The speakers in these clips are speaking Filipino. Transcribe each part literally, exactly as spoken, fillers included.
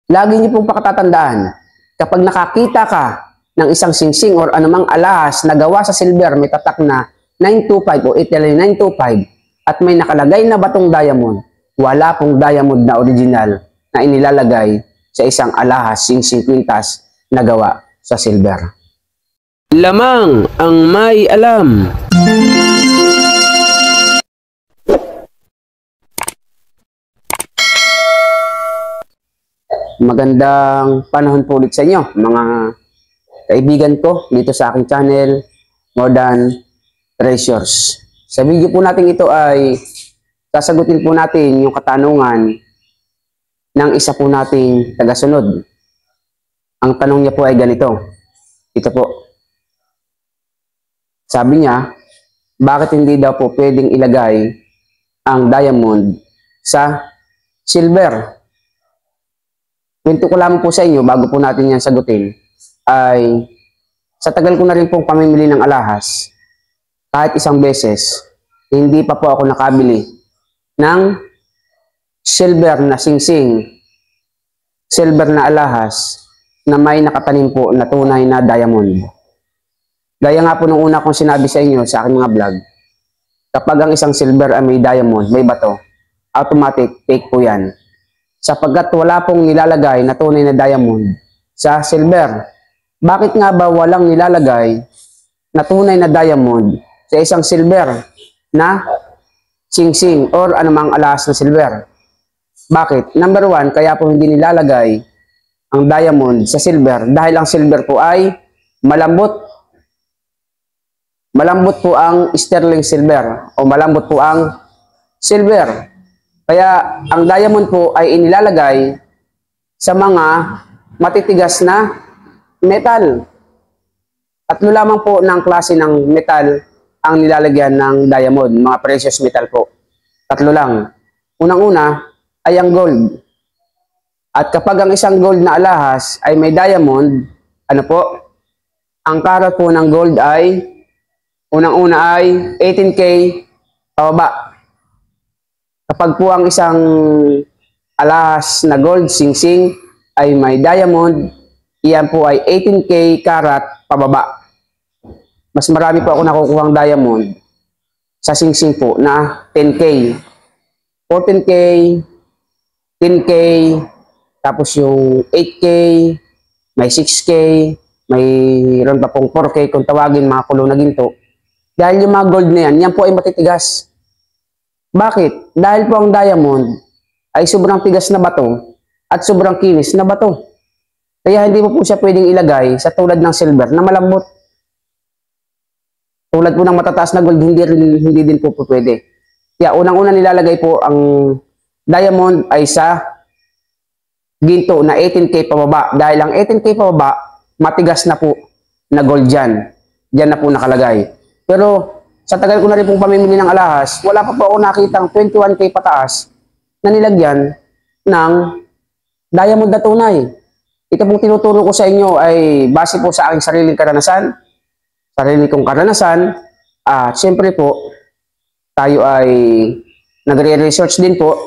Lagi niyo pong pakatatandaan, kapag nakakita ka ng isang singsing or anumang alahas na gawa sa silver, may tatak na nine two five o Italy nine two five at may nakalagay na batong diamond, wala pong diamond na original na inilalagay sa isang alahas singsing kwintas na gawa sa silver. Lamang ang may alam. Magandang panahon po ulit sa inyo, mga kaibigan ko dito sa aking channel, More Than Treasures. Sa video po natin ito ay sasagutin po natin yung katanungan ng isa po nating tagasunod. Ang tanong niya po ay ganito. Ito po. Sabi niya, bakit hindi daw po pwedeng ilagay ang diamond sa silver? Kwento ko lamang po sa inyo, bago po natin yan sagutin, ay sa tagal ko na rin pong pamimili ng alahas, kahit isang beses, hindi pa po ako nakabili ng silver na singsing, silver na alahas, na may nakatanim po na tunay na diamond. Gaya nga po nung una kong sinabi sa inyo sa aking mga vlog, kapag ang isang silver ay may diamond, may bato, automatic fake po yan. Sapagkat wala pong nilalagay na tunay na diamond sa silver. Bakit nga ba walang nilalagay na tunay na diamond sa isang silver na singsing or anumang alahas na silver? Bakit? Number one, kaya po hindi nilalagay ang diamond sa silver dahil ang silver po ay malambot. Malambot po ang sterling silver o malambot po ang silver. Kaya ang diamond po ay inilalagay sa mga matitigas na metal. Tatlo lamang po ng klase ng metal ang nilalagyan ng diamond, mga precious metal po. Tatlo lang. Unang-una ay ang gold. At kapag ang isang gold na alahas ay may diamond, ano po? Ang karat po ng gold ay, unang-una ay eighteen K pababa. Kapag po ang isang alahas na gold singsing ay may diamond, iyan po ay eighteen K karat pababa. Mas marami po ako nakukuhang diamond sa singsing po na ten K, fourteen K, ten K, tapos yung eight K, may six K, mayroon pa pong four K kung tawagin, mga kulong na ginto. Dahil yung mga gold na yan, yan po ay matitigas. Bakit? Dahil po ang diamond ay sobrang tigas na bato at sobrang kinis na bato. Kaya hindi mo po siya pwedeng ilagay sa tulad ng silver na malambot. Tulad po ng matataas na gold, hindi, hindi din po, po pwede. Kaya unang-una nilalagay po ang diamond ay sa ginto na eighteen K pababa. Dahil ang eighteen K pababa, matigas na po na gold dyan. Dyan na po nakalagay. Pero sa tagal ko na rin pong pamimili ng alahas, wala pa po ako nakitang twenty-one K pataas na nilagyan ng diamond na tunay. Ito pong tinuturo ko sa inyo ay base po sa aking sariling karanasan, sarili kong karanasan, at siyempre po, tayo ay nagre-research din po,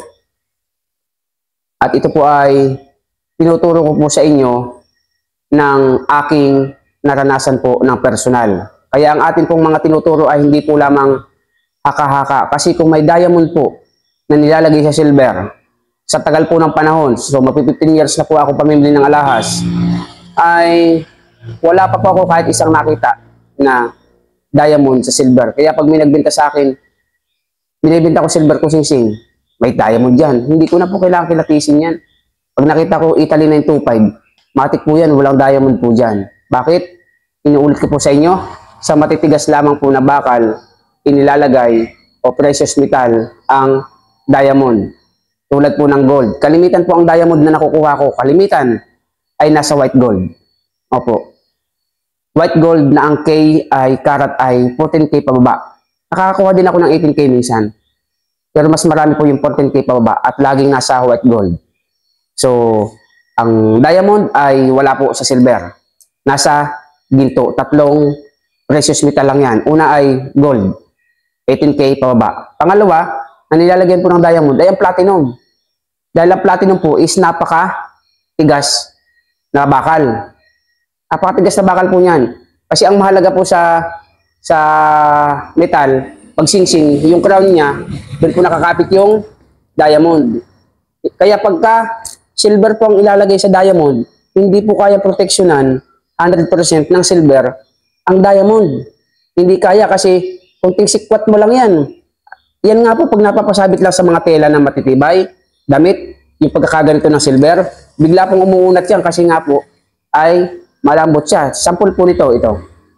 at ito po ay tinuturo ko po sa inyo ng aking naranasan po ng personal. Kaya ang atin pong mga tinuturo ay hindi po lamang haka-haka. Kasi kung may diamond po na nilalagay sa silver, sa tagal po ng panahon, so mag-fifteen years na po ako pamimili ng alahas, ay wala pa po ako kahit isang nakita na diamond sa silver. Kaya pag may nagbenta sa akin, binibenta ko silver ko singsing, may diamond dyan. Hindi ko na po kailangan kilatisin yan. Pag nakita ko Italy nine two five, matik po yan, walang diamond po dyan. Bakit? Inuulit ko po sa inyo, sa matitigas lamang po na bakal, inilalagay o precious metal ang diamond. Tulad po ng gold. Kalimitan po ang diamond na nakukuha ko, kalimitan ay nasa white gold. Opo. White gold na ang K ay karat ay fourteen K pababa. Nakakakuha din ako ng eighteen K minsan. Pero mas marami po yung fourteen K pababa at laging nasa white gold. So, ang diamond ay wala po sa silver. Nasa ginto. Tatlong precious metal lang yan. Una ay gold, eighteen K pababa. Pangalawa, na nilalagyan po ng diamond ay ang platinum. Dahil ang platinum po is napaka napakatigas na bakal. Napakatigas na bakal po niyan. Kasi ang mahalaga po sa sa metal, pag singsing, yung crown niya, doon po nakakapit yung diamond. Kaya pagka silver po ang ilalagay sa diamond, hindi po kaya proteksyonan one hundred percent ng silver ang diamond. Hindi kaya kasi kunting sikwat mo lang yan. Yan nga po pag napapasabit lang sa mga tela na matitibay, damit, yung pagkakaganito ng silver, bigla pong umuunat yan kasi nga po ay malambot siya. Sample po nito, ito.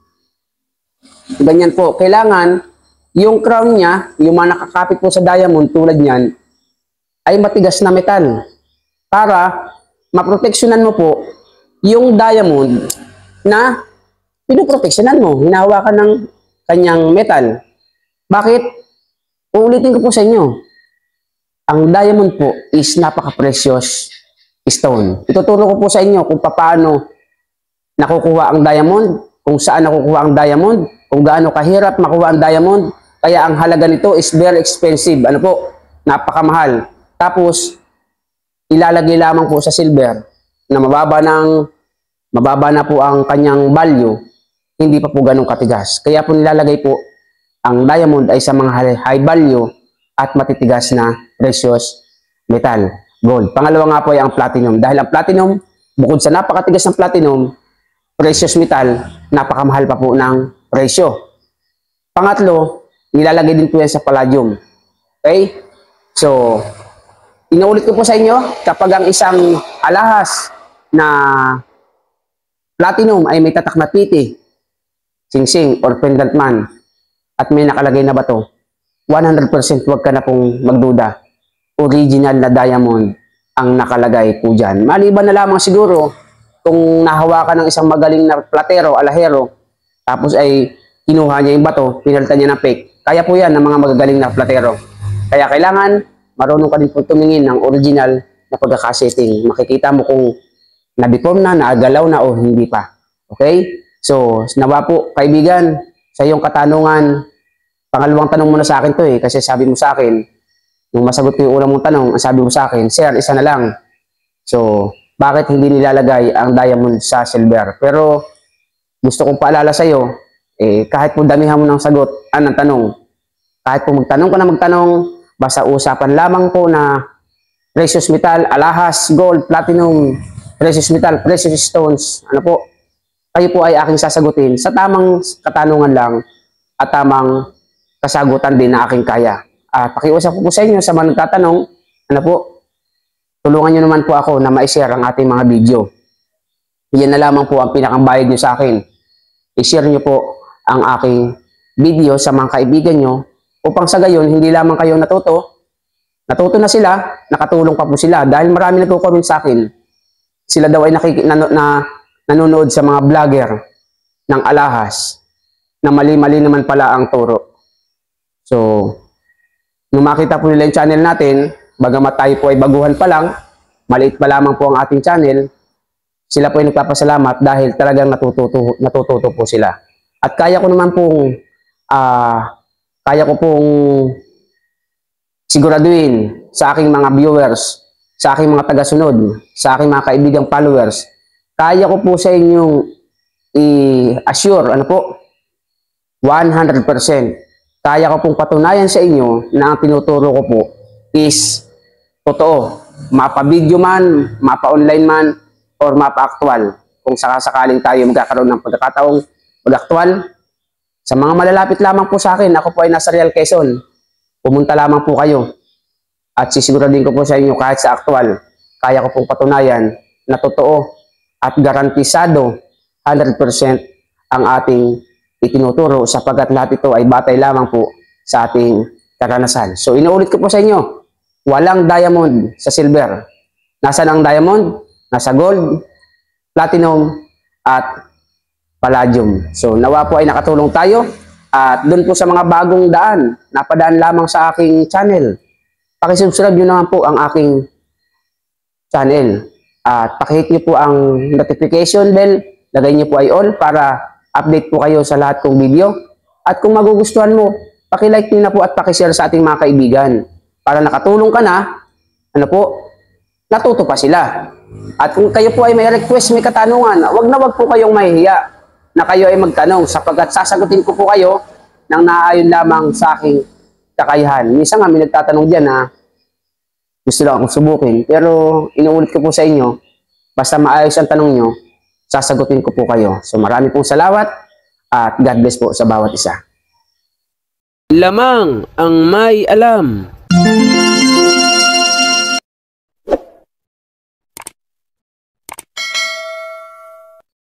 Ganyan po. Kailangan yung crown niya, yung mga nakakapit po sa diamond tulad niyan, ay matigas na metal. Para maproteksyonan mo po yung diamond na pinoproteksyonan mo. Hinahawakan ng kanyang metal. Bakit? Uulitin ko po sa inyo. Ang diamond po is napaka-precious stone. Ituturo ko po sa inyo kung paano nakukuha ang diamond, kung saan nakukuha ang diamond, kung gaano kahirap makuha ang diamond. Kaya ang halaga nito is very expensive. Ano po? Napakamahal. Tapos, ilalagay lamang po sa silver na mababa ng mababa na po ang kanyang value, hindi pa po ganun katigas. Kaya po nilalagay po ang diamond ay sa mga high value at matitigas na precious metal, gold. Pangalawa nga po ay ang platinum. Dahil ang platinum, bukod sa napakatigas ng platinum, precious metal, napakamahal pa po ng presyo. Pangatlo, nilalagay din po yan sa palladium. Okay? So, inuulit ko po sa inyo, kapag ang isang alahas na platinum ay may tatak na piti, singsing or pendant man, at may nakalagay na bato, one hundred percent huwag ka na pong magduda. Original na diamond ang nakalagay po dyan. Maliban na lamang siguro kung nahawakan ng isang magaling na platero, alahero, tapos ay kinuha niya yung bato, pinalitan niya ng fake. Kaya po yan ng mga magagaling na platero. Kaya kailangan marunong ka din po tumingin ng original na pagkakasetting. Makikita mo kung na-deform na, naagalaw na o hindi pa. Okay? So, nawa po, kaibigan, sa iyong katanungan, pangalawang tanong mo na sa akin to eh, kasi sabi mo sa akin, nung masagot ko yung unang mong tanong, ang sabi mo sa akin, sir, isa na lang. So, bakit hindi nilalagay ang diamond sa silver? Pero, gusto kong paalala sa iyo, eh, kahit po damihan mo ng sagot, ah, ng tanong, kahit po magtanong ka na magtanong, basta usapan lamang po na precious metal, alahas, gold, platinum, precious metal, precious stones, ano po, kayo po ay aking sasagutin sa tamang katanungan lang at tamang kasagutan din na aking kaya. Uh, pakiusap ko po sa inyo sa mga nagtatanong, ano po, tulungan nyo naman po ako na ma-share ang ating mga video. Yan na lamang po ang pinakang-bayad nyo sa akin. I-share nyo po ang aking video sa mga kaibigan nyo upang sa gayon, hindi lamang kayo natuto, natuto na sila, nakatulong pa po sila dahil marami nagko-comment sa akin. Sila daw ay nakik na, na, nanonood sa mga vlogger ng alahas na mali-mali naman pala ang turo. So, nung makita po nila yung channel natin, bagamat tayo po ay baguhan pa lang, maliit pa lamang po ang ating channel, sila po ay nagpapasalamat dahil talagang natututo, natututo po sila. At kaya ko naman pong, uh, kaya ko pong siguraduhin sa aking mga viewers, sa aking mga tagasunod, sa aking mga kaibigang followers, kaya ko po sa inyong i-assure, ano po, one hundred percent. Kaya ko pong patunayan sa inyo na ang tinuturo ko po is totoo. Mapa-video man, mapa-online man, or mapa-actual. Kung sakasakaling tayo magkakaroon ng pagkakataong mag-actual, sa mga malalapit lamang po sa akin, ako po ay nasa Real Quezon. Pumunta lamang po kayo. At sisiguraduhin ko po sa inyo kahit sa actual, kaya ko pong patunayan na totoo at garantisado one hundred percent ang ating itinuturo sapagkat lahat ito ay batay lamang po sa ating karanasan. So inuulit ko po sa inyo, walang diamond sa silver. Nasaan ang diamond? Nasa gold, platinum, at palladium. So nawa po ay nakatulong tayo at doon po sa mga bagong daan, napadaan lamang sa aking channel. Pakisubscribe nyo naman po ang aking channel. At pakihit nyo po ang notification bell, lagay nyo po ay all para update po kayo sa lahat kong video. At kung magugustuhan mo, pakilike nyo na po at pakishare sa ating mga kaibigan. Para nakatulong ka na, ano po, natuto pa sila. At kung kayo po ay may request, may katanungan, wag na wag po kayong mahihiya na kayo ay magtanong sapagkat sasagutin ko po kayo nang naayon lamang sa aking kakayahan. Minsan nga may nagtatanong dyan na gusto lang akong subukin. Pero inuulit ko po sa inyo, basta maayos ang tanong nyo, sasagutin ko po kayo. So marami pong salamat at God bless po sa bawat isa. Lamang ang may alam.